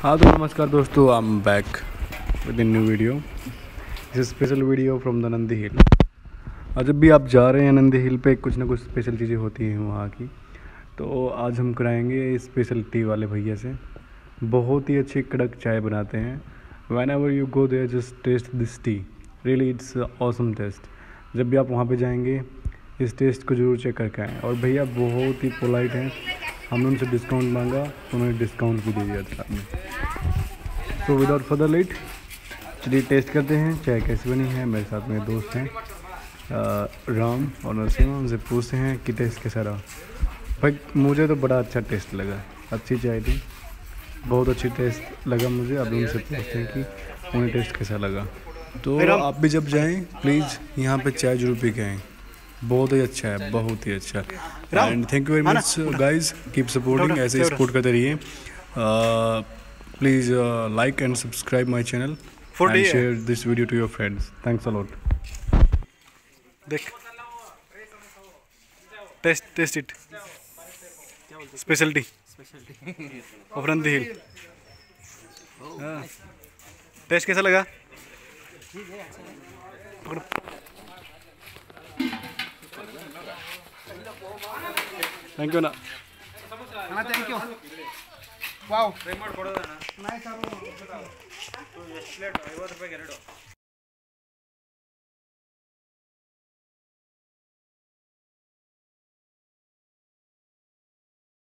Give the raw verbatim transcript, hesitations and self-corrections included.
हाँ तो नमस्कार दोस्तों, I am back with in new video. This special video from the Nandi hill. और जब भी आप जा रहे हैं नंदी हिल पे, कुछ ना कुछ स्पेशल चीज़ें होती हैं वहाँ की। तो आज हम कराएंगे स्पेशल टी वाले भैया से। बहुत ही अच्छी कड़क चाय बनाते हैं। Whenever you go there just taste this tea, really it's awesome taste. जब भी आप वहाँ पे जाएंगे इस टेस्ट को ज़रूर चेक करके आएँ। और भैया बहुत ही पोलाइट हैं, हमने उनसे डिस्काउंट मांगा तो उन्होंने डिस्काउंट भी दे दिया था आपने। सो विदाउट फर्दर लेट चलिए टेस्ट करते हैं चाय कैसी बनी है। मेरे साथ मेरे दोस्त हैं राम और नरसिम्हा, उनसे पूछते हैं कि टेस्ट कैसा रहा। भाई मुझे तो बड़ा अच्छा टेस्ट लगा, अच्छी चाय थी, बहुत अच्छी टेस्ट लगा मुझे। अब उनसे पूछते हैं कि उन्हें टेस्ट कैसा लगा। तो आप भी जब जाएं प्लीज़ यहाँ पे चाय जरूर पी के आएँ, बहुत ही अच्छा है, बहुत ही अच्छा। And thank you very much guys, keep supporting, ऐसे ही सपोर्ट करते रहिए। Please like and subscribe my channel and share this video to your friends. Thanks a lot. देख taste taste it speciality of Nandi hill. Taste कैसा लगा? Thank you ना, thank you. Wow remote ಕೊಡೋದಣ್ಣ. ನಾಯಿ ಸಾರು ಎಷ್ಟು ಪ್ಲೇಟ್ ಐವತ್ತು ರೂಪಾಯಿಗೆ ಎರಡು.